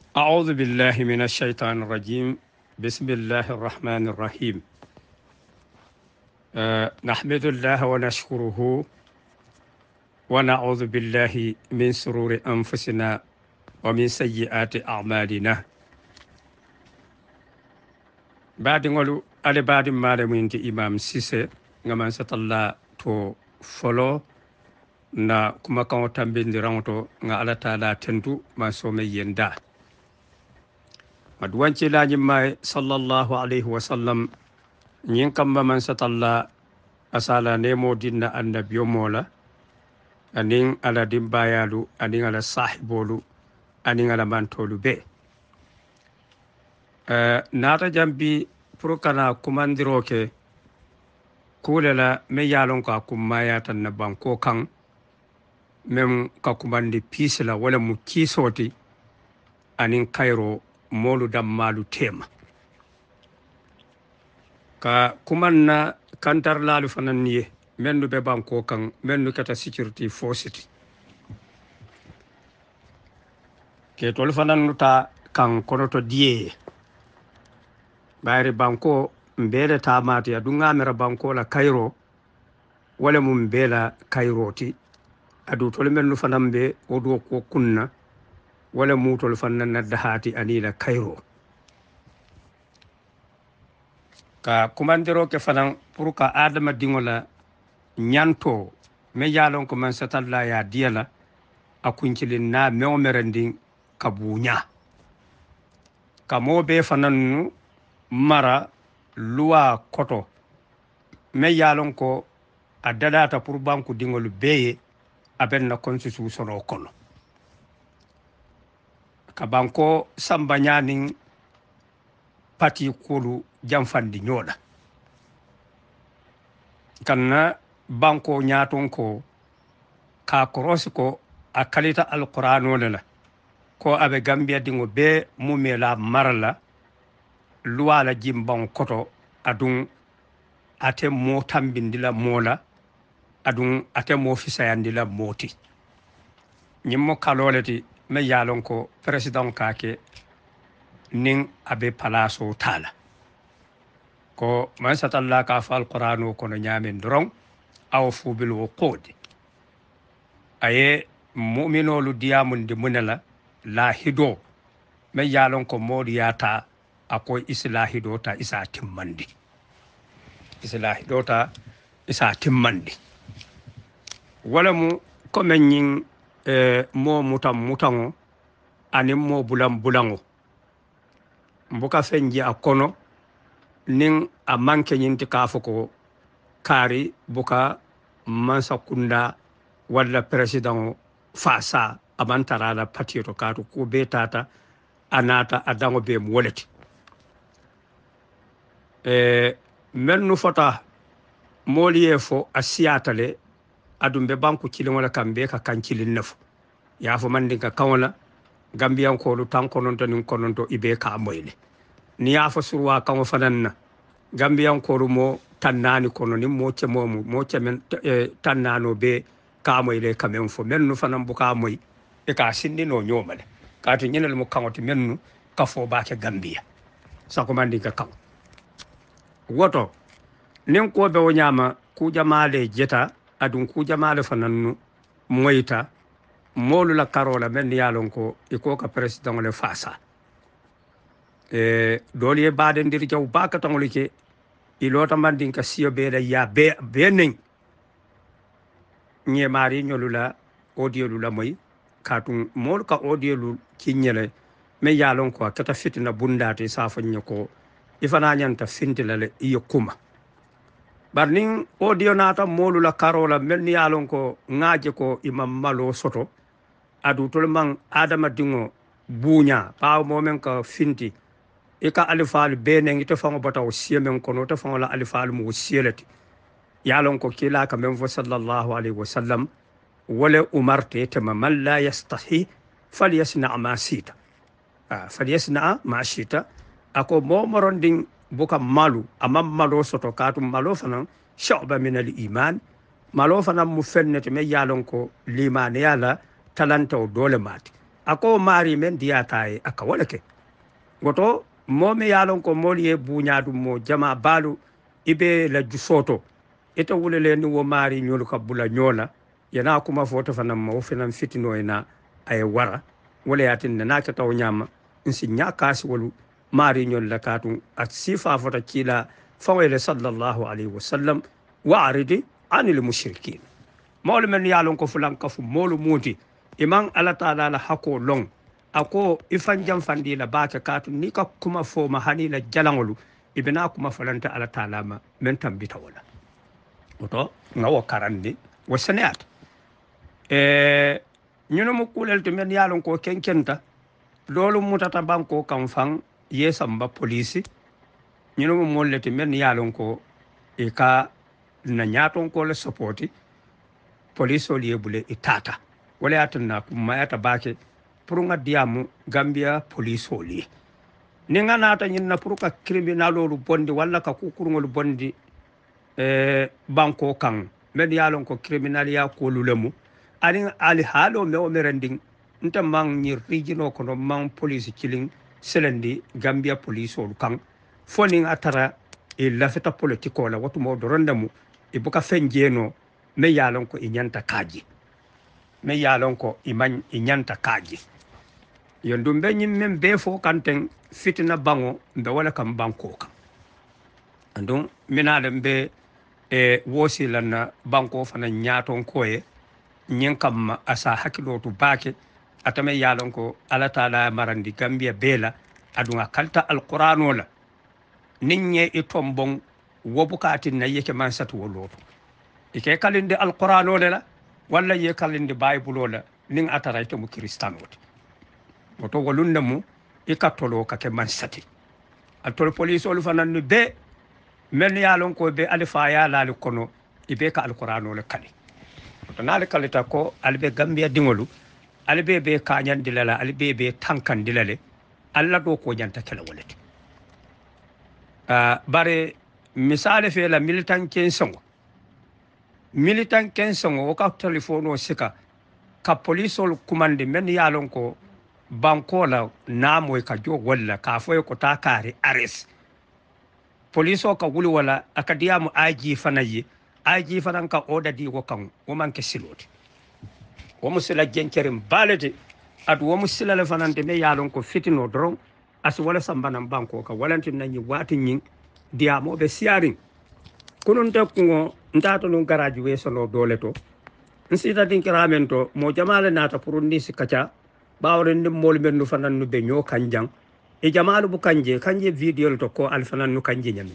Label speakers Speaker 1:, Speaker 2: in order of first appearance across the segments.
Speaker 1: أعوذ بالله من الشيطان الرجيم. بسم الله الرحمن الرحيم. نحمد الله ونشكره ونعوذ بالله من شرور أنفسنا ومن سيئات أعمالنا. بعد نقول على بعد ما لمن إمام سيسي نمان ستلا تو فلو na kuma kan tambindiranto nga ala taala tentu ma some yenda madwanci lañi may sallallahu alayhi wa sallam ñin kamba man satalla asala nemo dinna annabiyo mola anin ala dimbayalu anin ala sahibolu anin ala mantolu be nata jambi pour kana kumandiroke kulela me yalon ka kumaya tan na banko kan même ka kumandi pisla wala mu kisoti anin kayro molu dammalu tema ka kumanna kantar lalu fanan niye mennu be banko kan mennu kata security force ke tol fanan nuta kan konoto die bayri banko mbele tamati adunga mera banko la kayro wala mu mbela kayroti adu tol mennu fanan be odo ko kunna wala mutol fanan na dahati anila kayro ka kumandiro ke fanan pour ka adama dingola nyanto me yalon ko man satalla ya diala akunkilin na meomerendin kabunya kamo be fanan mara luwa koto me yalon ko adadata pour banku dingol beye aben na constitution o kono ka banko sambanyani pati kulu jamfandi nyoda kanna banko nyaton ko ka korosi ko akalita alqur'ano la ko abe gambia dingo be mumela marla luwala jimban koto adun ate mo tambindila mola adun ate mo fisayandila moti nyimmo kaloleti me yalon ko president kake nin abe palaso tala ko man satalla ka fa alqur'anu kono nyamen dron aw fu bil wuqud aye mu'minolu diamun de munala la hido me yalon ko modiyata akoy islahido ta isa timmandi islahido ta isa timmandi wala mu ko menyin mo mutango ani mo bulango mbuka fenji akono nin a manke nyinti kafoko kari buka mansa kunda wala president fasa amantara la patiro katu ko betata anata adango be mwoleti mennu fota moliye fo asiyatale adumbe banku kilin wala kambe ka kankilin nafo ya fo mandinka kawla gambiyan ko lu tan kononto nin kononto ibe ka moyle ni ya fo surwa kan fananna gambiyan ko mo tannani kono ni mo men tannano be ka moyle kamen fo mennu fanan bu ka moy e ka sinni no nyomale ka to nyinal mo kanoti mennu ka fo baake gambiya sako mandinka kan woto nin ko be wonyama ku jamaale jeta adun ku jamaale fanannu moyta molu la karola men yalon ko iko ka president le fasa doliye baden dir jaw baka tangolike ilota mandin ka siyo be da ya be nen nye mari nyolula audio lula moy katun mol ka audio lul kinyele me yalon ko kata fitina bundate safanya ko ifana nyanta fintila le iyo kuma barnin audio nata molu la karola men yalon ko ngaje ko imam malo soto adu tolman adama dingo bunya pa momen ka finti e ka alifal benen ite fango bataw siemen kono te fango la alifal mu sielati yalon ko kila ka men fo sallallahu alaihi wasallam wala umarte tama man la yastahi falyasna ma sita falyasna ma sita ako momorondin buka malu amam malo soto katum malo fanan sha'ba min al iman malo fanan mu fennete me yalon ko limane yala talanta o dole mati ako mari men diyata e aka wala ke goto momi yalon ko moli e buñadu mo jama balu ibe la jusoto ita wulele ni wo mari ñolu ka bula ñola yana kuma foto fanam mo fenan fitino ina ay wara wala yatin na ka taw ñama insi ñakasi wolu mari ñol la katun at sifa fota kila fawele sallallahu alayhi wa sallam wa aridi anil mushrikin mawlu men yalon ko fulan kafu molu muti iman ala taala la hako long ako ifan jam fandi la baka katu ni ka kuma fo ma hani la jalangolu ibina kuma falanta ala taala ma men tambita wala oto ngawo karandi wo senat ñuno mo kulel to men yalon ko kenkenta lolu mutata banko kam fan yesamba police ñuno mo mollete men yalon ko e ka na nyaton ko le supporti police oli ebule itata wala yatanna mayata bake pour nga diamu Gambia police oli ni nga nata ñinna pour ka criminalolu bondi wala ka kukurngol bondi banko kan men yalon ko criminalia ko lulemu ani ali halo me o merending nta mang ni regional ko no mang police killing selendi Gambia police olu kan foni atara e lafeta politiko la watu mo dorondemu e buka fenjeno me yalon ko inyanta kaji me yalon ko iman inyanta kaji yondum be nyim mem be fo kanten fitina bango mbe wala kam banko kan andum minadem be wosi lana banko fana nyaton koye nyen kam asa hakilo to bake atame yalon ko ala taala marandi Gambia bela adunga kalta alquran wala ninye itombon wobukati na yeke man satu woloto ike kalinde alquran wala wala ye kalinde bible wala ning atarayte mu kristan wote woto walunna mu ikatolo ka ke man sati atol police olu fanan be men yalon ko be alifa ya lal kono ibe ka alquran wala kali to nale kalita ko albe Gambia dingolu albe be kanyan dilala albe be tankan dilale alla do ko janta kala walati bare misale fe la militant kensongo o ka telephone o sika ka police ol commande men yalon ko banko la namo ka jo walla ka foy ko ta kare arrest police o ka wuli wala akadiamu aji fanayi aji fanan ka oda di ko kan o man ke siloti o musila jenkerim balete adu o musila le fanan de me yalon ko fitino dron as wala sambanam banko ka walantin nanyi wati nyin diamo be siaring kunun te ko ndato no garage we solo dole to nsita dinkiramento mo jamale nata pour ndi sikacha bawre ndim mol men no fanan no be nyo kanjang e jamalu bu kanje video to ko al fanan no kanje nyami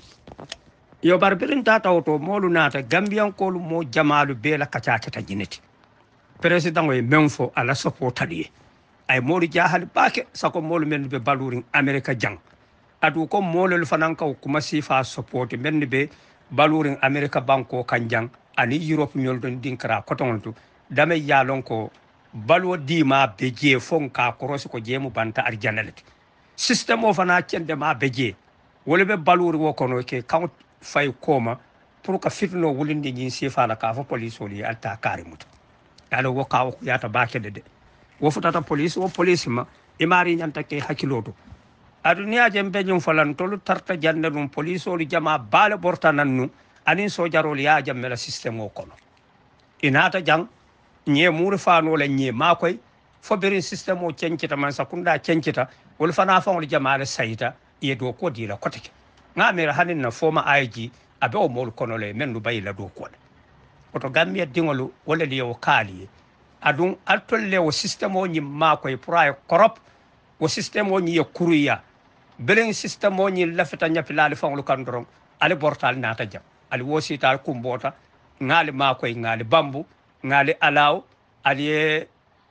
Speaker 1: yo barbirin tata auto molu nata Gambian ko mo jamalu be la kacha ta jineti president we menfo ala supportali ay molu jahal bake sako molu men be balurin America jang adu ko molu fanan ka kuma sifa support men be balurin America banko kanjang ani Europe nyol don dinkra kotonto dame yalon ko balwo dima beje fonka cross ko jemu banta arjanalet system of ana cende ma beje wole be baluri wo kono ke count fay koma pour ka fitno wulinde nyin sifa la ka fa police woli alta karimut ala wo ka ko yata bakede de wo futata police wo police ma imari nyanta ke hakiloto aduniya jembe nyum falan tolu tarta jande dum police woli jama bale borta nannu anin so jarol ya jammela system o kono inata jang nye muri fano la nye makoy fo berin system o cencita man sakunda cencita wol fana fa wol jamaale sayita ye do ko di la kotike ngamira hanin na foma IG abe o mol kono le men du bayila do ko oto Gambia dingolu wala le o kali adun altolle o system o nyi makoy pray korop o system o nyi kuruya berin system o nyi lafeta nyapilali fa wol kandron ale portal nata jam ali wosital kumbota ngali makoy ngali bambu ngali alaw ali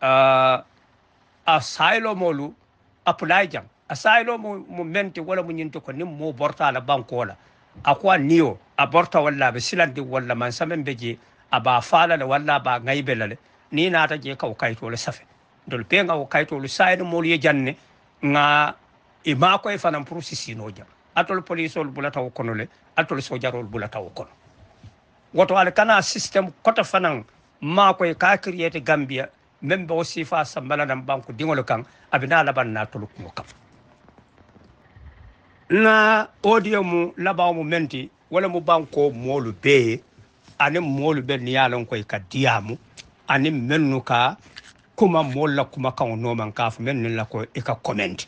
Speaker 1: asylum molu apply jam asylum mo menti wala mo nyinto ko nim mo borta la bankola akwa niyo aborta walla be silandi walla man samen beje aba fala la walla ba ngaybelale ni nata je kaw kayto le safe dol pe ngaw kayto le sayde mol ye janne nga e ma ko e fanam pour sisino jam atol police ol bulata ko kono le atol sojarol bulata ko kono woto ala kana system kota fanan ma ko ka create Gambia men be o sifa sambala nan banku dingol kan abina laban na tolu ko kam na audio mu labaw mu menti wala mu banko molu be ani molu be ni yalon ko ka diamu ani mennu ka kuma molla kuma kan no man ka fu men la ko e ka comment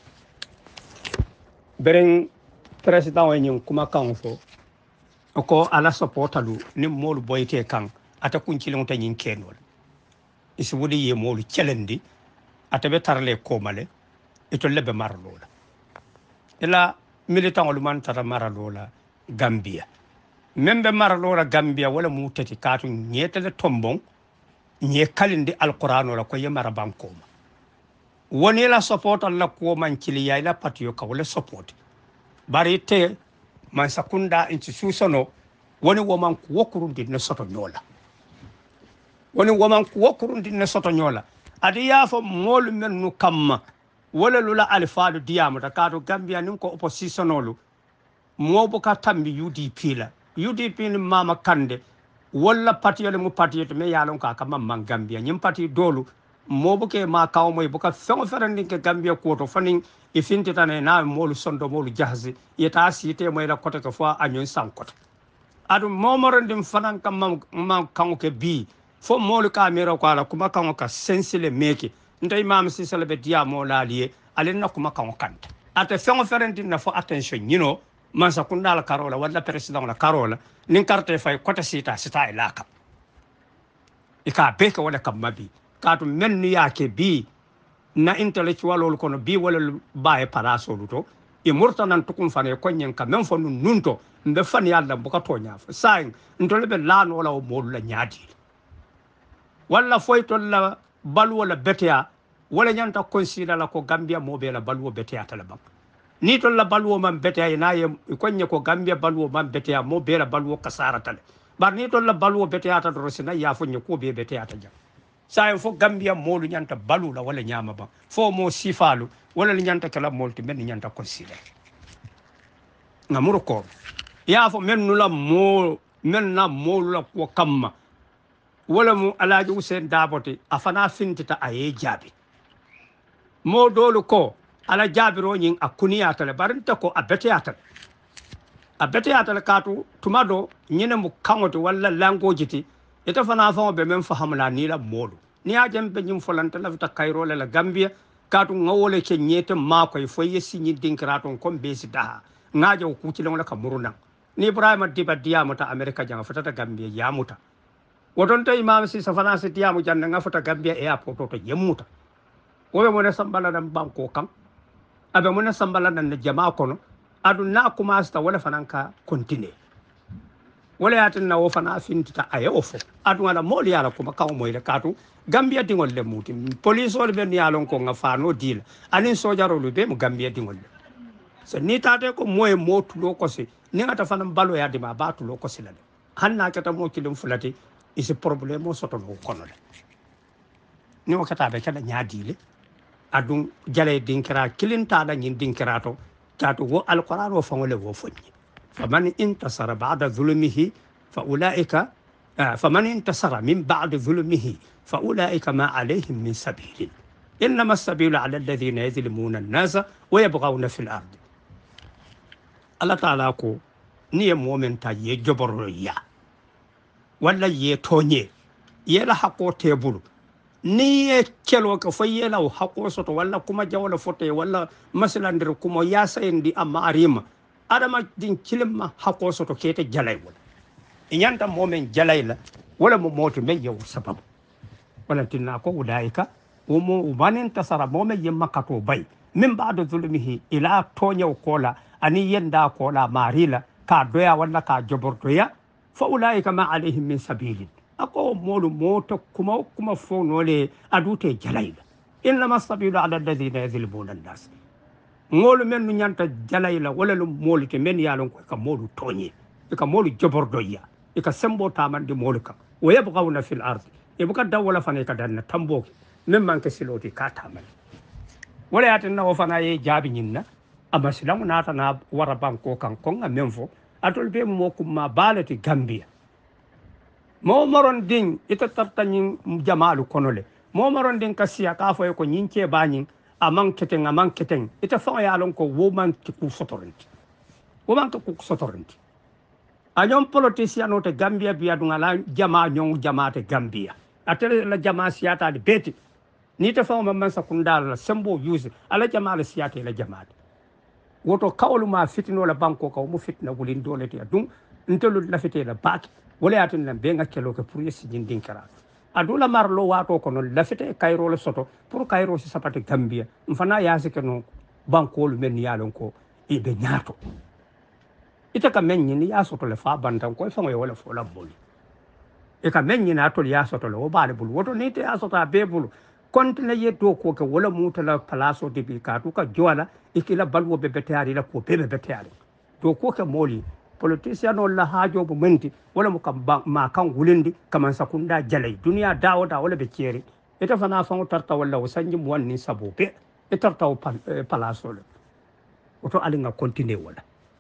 Speaker 1: beren president wani kuma kan fo ko ala supportalu ni molu boyte kan ata kuncilon tan yin kenol isi wudi ye molu chelendi ata be tarle ko male ito lebe marlola ila militant olu man tara maralola Gambia membe maralola Gambia wala mutati katu nyetele tombon nye kalindi alquran wala ko yemara bankoma woni la support alla ko man kili ya ila patiyo ka wala support bari te man sakunda institutiono woni woman ko wokurundi ne soto nyola woni woman ko wokurundi ne soto nyola adi yafo molu men nu kamma wala lula alfaadu diamu da kato Gambia nin ko oppositionolu mo bu ka tambi UDP la UDP ni mama kande wala parti le mu parti to me yalon ka kam man Gambia nyim parti dolu mo bu ke ma kaw moy bu ka fengo ferandi ke Gambia ko to fanin e finti tane na molu sondo molu jahzi yeta site moy la kote ko fo anyon sankot adu momorondim fanan kam man kan ke bi fo molu ka mero ko ala kuma kan ka sensile meke ndey mam si salbe diamo laaliye alen na kuma kan kanta ate fengo ferandi na fo attention nyino man sakunda la karola wala president la karola nin carte fay kota sita ilaka ika beka wala kamabi katu men ni yake bi na intellectual ol kono bi wala bae paraso luto e murtanan tukum fane ko nyen ka men fo nunto mbe fan yalla bu ka tonya fa sain ndole be lan wala o molu la nyaadi wala foy to la balu wala betea wala nyanta consider la ko Gambia mo be la balu betea talaba ni to la balu man betea na ye ko nye ko Gambia balu man betea mo be la balu kasara tale bar ni to la balu betea ta do sina ya fo nye ko be betea ta jam sain fo Gambia molu nyanta balu la wala nyama ba fo mo sifalu wala nyanta kala molti men nyanta consider ngamuro ko ya fo men nula mo men na molu la ko kamma wala mu Alaaji Hussein Dabote afana fintita aye jabi mo dolu ko ala jabiro nyin akuniya tale barinta ko abeteyata katu tumado nyine mu kangoto wala language ti ita fana fa be men fahamla ni la molu ni ajam be nyim folanta la vita Cairo la Gambia katu ngawole ke nyete mako e foye sinyi dinkraton kom besi daha ngajo ku ci la ka muruna ni Ibrahima Diba diamata America janga fatata Gambia yamuta woton tay imam si safana si tiamu janda nga fota Gambia airport to yemuta wobe mo ne sambala dam banko kam abe mo ne sambala nan jama kono adu na kuma sta wala fananka continue wala yatin na wo fana fintita aye ofo adu wala moli yala kuma kaw moy le katu Gambia dingol le muti police wala ben yalon ko nga fano dil anin sojaro lu be mo Gambia dingol le so ni tate ko moy motulo ko si ni ngata fanam balo ya dima batulo ko si la hanna kata mo kilum fulati isi problème soto no kono le ni wakata be kada nyaadile adun jale dinkira kilinta da nyin dinkira to tato wo alquran wo fangole wo fonni faman intasara ba'da zulmihi fa ulaika faman intasara min ba'da zulmihi fa ulaika ma alayhim min sabil انما السبيل على الذين يظلمون الناس ويبغون في الارض الله تعالى ko ni mu'min ta ye joboro ya wala ye tonye yela hako tebulu ni ye kelo ka fayela hako soto wala kuma jawla fote wala masalandir kuma ya sayndi amma arima adama din kilimma hako soto kete jalay wala inyanta momen jalayla wala mo moto men yow sababu wala tinna ko ulaika umo ubanin tasara momen yemma kato bay min ba'da zulmihi ila tonye kola ani yenda kola marila ka doya wala ka jobordoya فأولئك ما عليهم من سبيل أقو مولو موتو كما فونولي أدوتي جلايلا إنما السبيل على الذين يظلمون الناس مولو من نيانتا جلايلا ولا مولو من يالون كا مولو توني كا مولو جبردويا كا سمبو تامان دي مولوكا ويبغون في الأرض يبقى دولة فانيكا دانا تنبوك ممن كسلوتي كاتامان ولا ياتنا وفانا يجابي نينا أما سلام ناتنا وربان كوكان كونغا منفو atol be mo kuma balati Gambia mo moron din ita tartani jamalu konole mo maron den kasiya ka fo ko nyinke bañin amang keteng ita fa ya lon ko woman ku sotorenti woman ko sotorenti anyom politicien no te Gambia biya dunga la jama nyong jama te Gambia atele la jama siyata de beti ni te fa man sakundal la sembo use ala jama la siyata la jama woto kawlu ma fitino la banko ko mu fitna wulin dole te dum ntelu la fite la bak wala yatin la be ngakelo ko pour yesi jindin kara adula marlo wato ko non la fite kayro la soto pour kayro si sapate Gambia mfana yasi ke non banko lu men yalon ko e be nyaato ita ka men ni ya soto le fa bandan ko fa ngoy wala fo la bol e ka men ni na to ya soto le o baale bul woto ni te ya soto be bul kontine ye to ko ke wala mutala palaso de bi ka to ka jola ikila balwo be betari la ko be betari to ko ke moli politicien la hajo bu menti wala mu kam ma kan wulindi kaman sakunda jalay duniya dawo da wala be ceri ita fana fa tarta wala wasanji mu wanni sabo be tarta palaso le oto alinga continue wala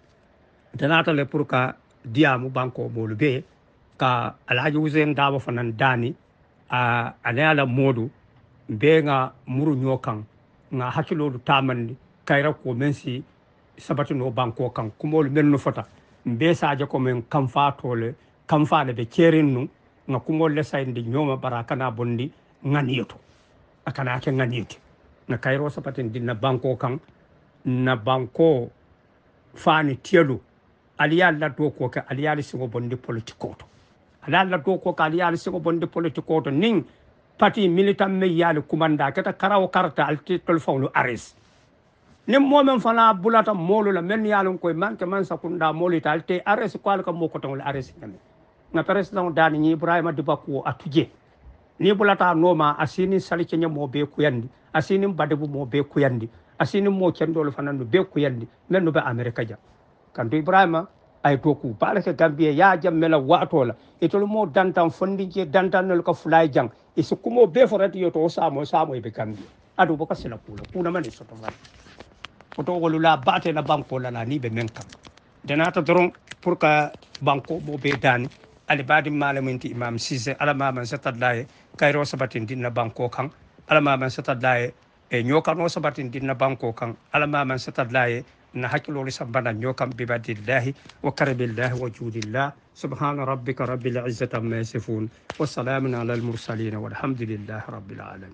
Speaker 1: tanata le pour ka diamu banko molu be ka alhaji Hussein Dabo fanan dani a ala modu be nga muru nyokan nga hakilolu tamandi kayra ko mensi sabati no banko kan kumol menno fota be saje ko men kamfa tole kamfa le be cerinnu nga kumol le sayndi nyoma barakana bondi nganiyoto akana ke nganiyete na kayro sabati dinna banko kan na banko fani tielu aliyal la do ko ka aliyal singo bondi politiko to alal la do ko ka aliyal singo bondi politiko to ning parti militant me yali kumanda kata karaw karta alti telefonu ares nim momen fana bulata molu la men yalon koy manke man sakunda molu talte ares ko alka moko ton ares ngam na president dani ni Ibrahima Dibako atuje ni bulata noma asini salice nyamo be ko yandi asini badebu mo be ko yandi asini mo kendol fana no be ko yandi men no be America ja kanto Ibrahima ay toku balaka Gambia ya jammela watola itol mo dantan fondinje dantan no ko fulay jang isu kumo be forati yoto samo be Gambia adu boka sila kuna mani soto van oto wolula bate la banko la ni be menka denata doron pour ka banko mo be dani ali badi malaminti imam Cissé ala mama satadaye kayro sabatin dinna banko kan ala mama satadaye e nyokano sabatin dinna banko kan ala mama satadaye na hakilo li sabana nyokam bi badillahi wa karabillahi wa judillah subhana rabbika rabbil izzati amma yasifun wa salamun ala al mursalin walhamdulillahi rabbil alamin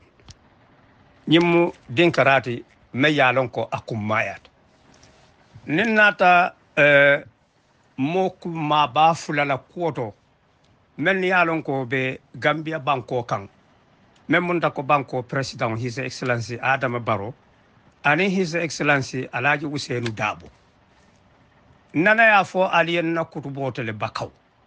Speaker 1: nyimmu dinkarati me yalon ko akummayat ninnata moku ma ba fulala koto men yalon ko be Gambia banko kan men mun ko banko president his excellency Adama Barrow ani his excellency Alhaji Ousainou Darboe nana ya fo alien na kutubotele bakaw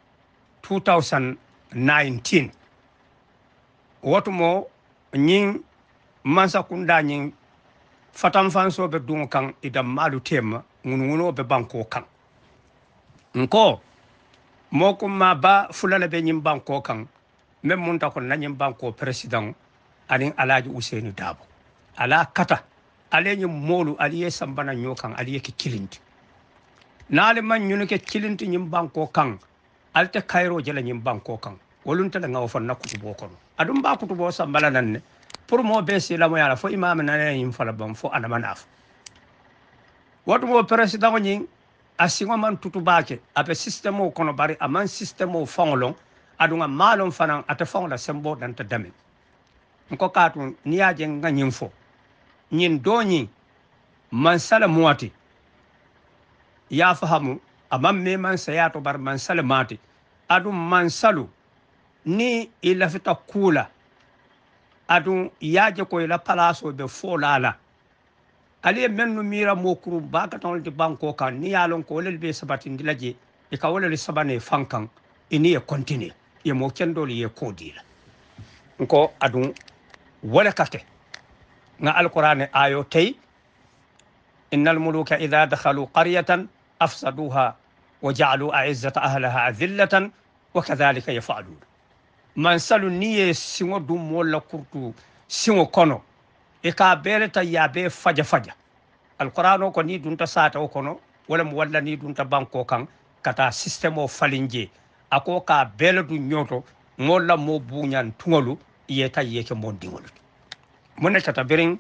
Speaker 1: 2019 wotumo nyin mansa kunda nyin fatam fanso be dun kan idam malu tema ngununo be banko kan nko moko ma ba fulala be nyin banko kan mem munta ko nanyim banko president ani Alhaji Ousainou Darboe ala kata alenyi molu aliye sambana nyokan aliye ke kilinti nale man nyunu ke kilinti nyim banko kan alte kairo jela nyim banko kan wolunta la ngaw fon nakutu bokon adum ba kutu bo sambala nanne pour mo be la mo yala fo imam nanane yim fala bam fo ana manaf wotu mo president nyin asingo man tutu baake abe système o kono bari aman système o fongolon adunga malon fanan ata fongla sembo danta dame ko katu niaje nganyim fo nyin doni man sala muati ya fahamu amam me man sayato bar man sala mati adu man salu ni ila fita kula adu yaje ko ila palaso be folala ali mennu mira mokuru baka ton de banko kan ni yalon ko lel be sabati ndilaje e ka wala sabane fankan ini e continue e mo kendol ye kodila ko adu wala kake nga alquran ayo tay innal muluka idha dakhalu qaryatan afsaduha wa ja'alu a'izzata ahliha adhillatan wa kadhalika yaf'alun man salu niye singo dum wala kurtu singo kono e ka beleta yabe faja alquran ko ni dunta sata o kono wala mo walla ni dunta banko kan kata système o falinje ako ka beledu nyoto molla mo buñan tungolu yeta yeke mondingol mona tata birin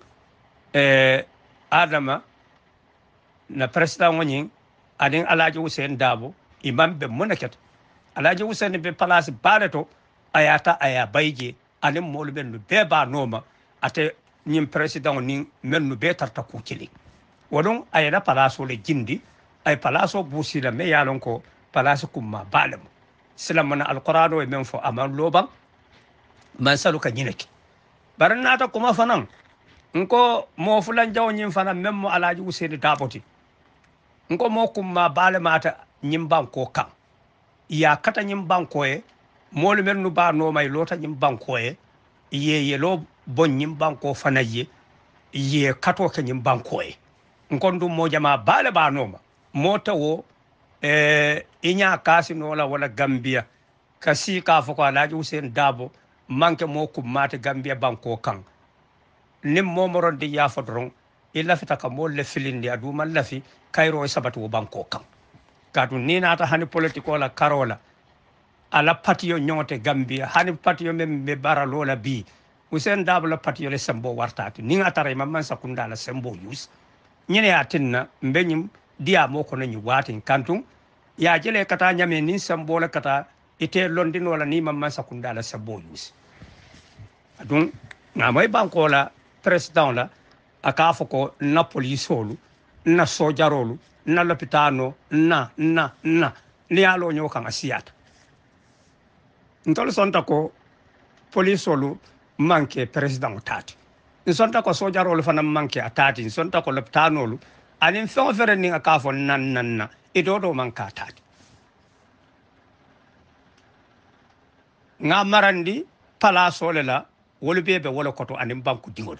Speaker 1: adama na president woni adin alaji Hussein Dabo imam be mona ket alaji Hussein be place baleto ayata aya bayje anin molu ben no be ba noma ate nyim president ni men no be tarta ku kili wodon ayana place le jindi ay place busi la me yalon ko place kumma balem silamana alqur'ano e men fo aman loban man salu ka nyineki barnata kuma fanan nko mo fulan jaw nyim fanan memmo alaji Hussein Daboti nko mo kumma bale mata nyim banko kan ya kata nyim banko e molu men no ba no may lota nyim banko e ye lo bon nyim banko fanaye ye kato ke nyim banko e nko ndum mo jama bale ba noma mota wo inya kasi no la wala Gambia kasi ka foko alaji Hussein Dabo manke mo kummata Gambia banko kan nim momoron di ya fodron illa fita ka mo le filindi adu man lafi kayro sabatu wo banko kan kadu ni nata hani politiko la karola ala patio nyote Gambia hani patio mem be baralola bi Hussein Dabo la patio le sembo wartati ni atare mamman sakunda la sembo use nyine atinna mbenyim dia mo ko nani watin kantum ya jele kata nyame ni sembo la kata ite londin wala ni mamman sakunda la sembo use adun na moy banko la president la aka foko na polisolu na sojarolu na lopitano na ni alo nyo kan asiata ntol sonta ko polisolu manke president tati sonta ko sojarolu fana manke atati sonta ko lopitanolu anin fon fere ni aka fo nan idodo manka tati nga marandi palaso la wolu bebe wala koto anin banku dingodo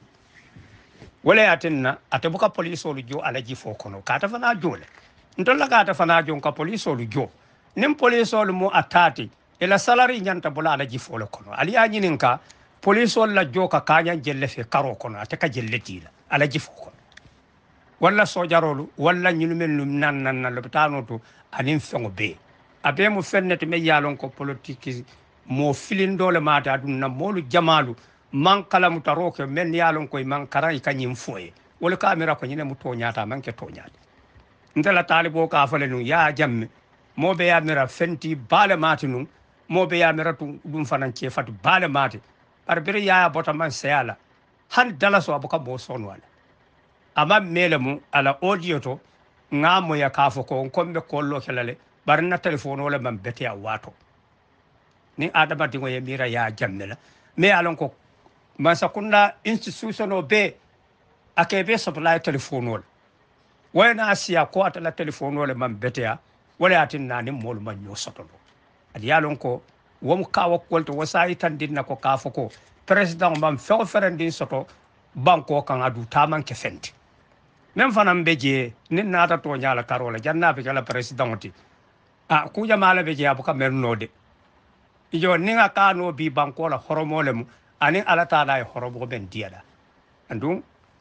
Speaker 1: wala yatinna atabuka police olu jo alaji fo kono kata fana jole ndolla kata fana jon ka police olu jo nim police olu mo atati ila salary nyanta bula alaji fo le kono ali anyinin ka police olu la jo ka kanya jelle fe karo kono ataka jelle tila alaji fo kono wala sojarolu wala nyinu men num nan lopitano to anin fengo be abe mo fennete me yalon ko politique mo filin dole mata dunna molu jamalu man kala mutaroke men yalon koy man karay kanyim foye wala kamera ko nyine muto nyata man ke to nyata ndala talibo ka fale nu ya jamme mo be ya mera fenti bale matinu mo be ya mera dum fanan ce fatu bale mate par bere ya bota man sayala han dala so abuka bo son wala ama melemu ala audio to ngamo ya kafo ko kombe kollo kelale barna telephone wala man bete ya wato ni adama dingo ye mira ya jammela me alon ko masakunda institution o be akebe supply telephone wala wayna asiya ko atala telephone wala man betea wala atinna ni mol man nyo sotodo adi yalon ko wom kawa kolto wasai tandinna ko kafo ko president man fe ferendin soto banko kan adu taman ke fenti même fanam beje ni nata to nyala karola janna be kala presidenti a ku jamala beje abuka mernode ijo ninga kano bi banko la horomolemu ani ala taala e horobo ben diada andum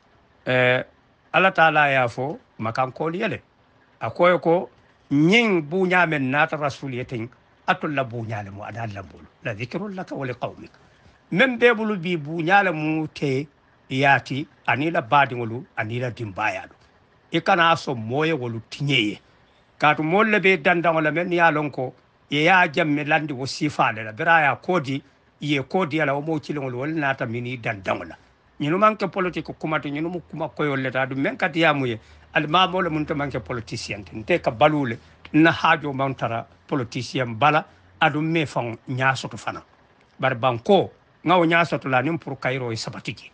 Speaker 1: ala taala ya fo makan ko yele akoy ko nyin bunya men nata rasuliyatin atulla bunya le mu ada lambulu la dhikrul laka wa liqaumik men bebulu bi bunya le mu te yati ani la badingolu ani la dimbayado e kana so moye wolu tinyeye katu molle be dandangola men ya lonko ye ya jamme landi wo sifale la beraya kodi ye kodi ala o mo cilingol wol nata mini dandangola ñinu manke politique kumati ñinu mu kuma koyol leta du men kat yamuye al mamole mun to manke politicien te ka balule na hajo mantara politicien bala adu me fon nyaasoto fana bar banko ngaw nyaasoto la nim pour kayro e sabatiki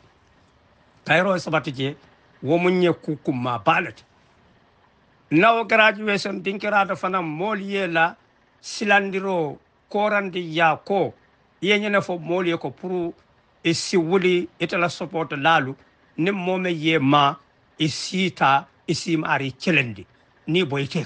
Speaker 1: wo munye kukuma balat naw graduation dinkirata fana moliye la silandiro korandi ya ko yenyene fo moliye ko pour e si wuli itala support lalu nim mome ye ma e sita e sim ari chelendi ni boyte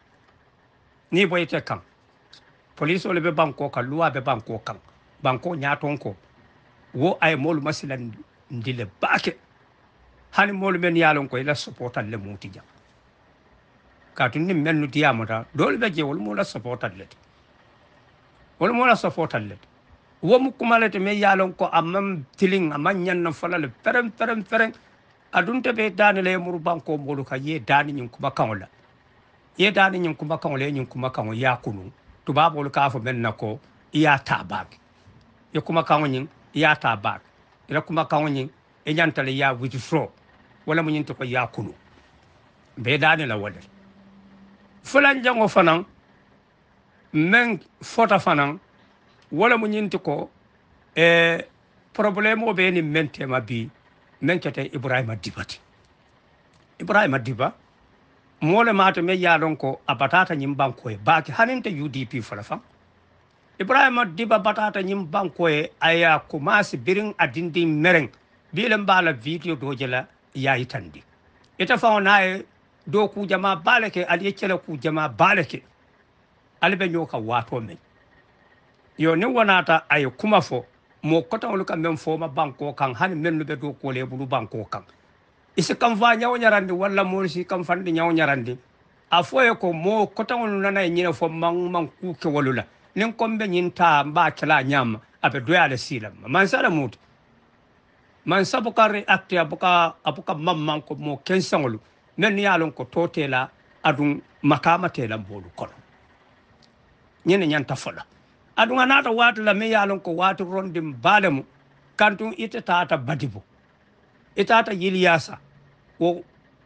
Speaker 1: kam police ole be banko ka loi be banko kan banko nyaton ko wo ay molu masilan ndile baake hani molu men yalon ko ila supportal le mutija katun nim men nutiyamata dole be je wol mo la supportal le wo mu kumalete me yalon ko amam tiling amman nyanna falale ferem adunte be dani le muru banko molu ka ye dani nyin kuma kanwala ye dani nyin kuma kanwala nyin kuma kanwo ya kunu tubabolu ka fo men nako iya tabak ye kuma kanwo nyin iya tabak ila kuma kanwo nyin e nyantale ya withdraw wala mu nyin to ko ya kunu be dani la wala fulan jango fanan men fota fanan wala mu nyin to ko problème o be ni mentema bi men kete Ibrahima Dibati Ibrahima Diba mole mata me yalon ko abatata nyim banko e baki haninte UDP falafa Ibrahima Diba batata nyim banko e aya kumasi birin adindi mereng bilen bala video dojela yayi tandi ita fauna e do ku jama baleke ali yecela ku jama baleke albe nyoka wato men yo ne wonata ay kuma fo mo kotan kam men fo ma banko kan han men no be do ko le bulu banko kan isi kam fa nyaw nyarandi walla mo si kam fandi nyaw nyarandi a foye ko mo kotan nana nyina fo man ku ke walula nin kombe nyinta mba kala nyam abe do yala silam man sala mut man sabu ka react abuka mamman ko mo kensangolu men yalon ko totela adun makama tela bolu kono nyene nyanta fola adun anata watu la me yalon ko watu rondim balemu kantun ite tata badibo itata yiliyasa wo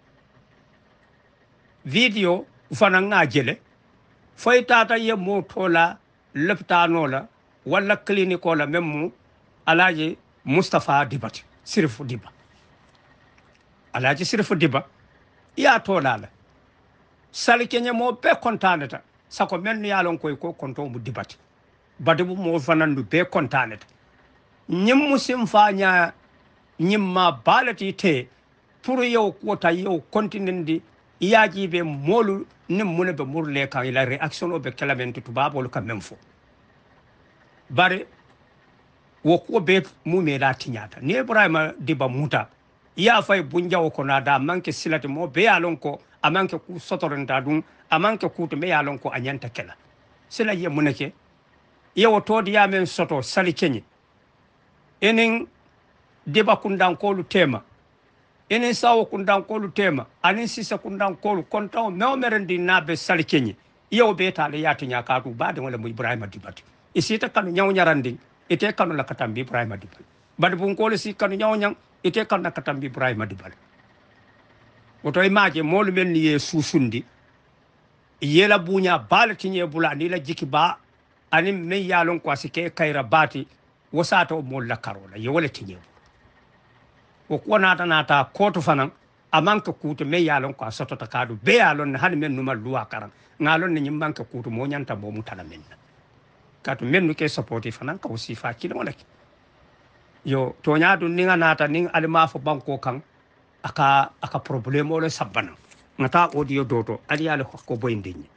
Speaker 1: video fana ngajele foy tata ye mo tola leptano la wala clinique la memmu alaji Mustafa Dibati Sirifu Diba alaji Sirifu Diba ya tola la sali kenya mo be kontaneta sako men yalon koy ko konto mu Dibati badibu mo fanandu be kontaneta nyim musim fanya nyimma balati te pour yow kota yow continendi yaji be molu nim mune be murle kan ila reaction o be kelamente tubabol ka memfo bare wo ko be mu me la tinyata ni Ibrahima Diba muta ya fay bunjaw ko na da manke silati mo be yalon ko amanke ku sotorenta dum amanke ku to me yalon ko anyanta kela sila ye munake yewo todi ya men soto sali kenyi enen Diba kundankolu tema enen sawo kundankolu tema anin sisa kundankolu kontaw meomerendi nabe sali kenyi yewo be tale yati nyakatu bade wala mu Ibrahima Dibati isita kanu nyaw nyarandi ite kanu la katambi Ibrahima Dibati bade bun ko si kanu nyaw nyang ite kanu la katambi Ibrahima Dibati woto imaje molu men ni ye susundi yela bunya balati nye bulani la jiki ba anin me yalon ko asike kayra bati wasato mol la karola ye wala tinye ko nata nata koto fanan amanka kuto me yalon ko soto takadu be yalon han men numa luwa karan ngalon ni manka kuto mo nyanta mo mutala men katu men nuke supporti fanan ka aussi fa kilo wala yo to nyaadu ninga nata ning alima fo banko kan aka problème o le sabana ngata audio doto ali ala ko boyndinye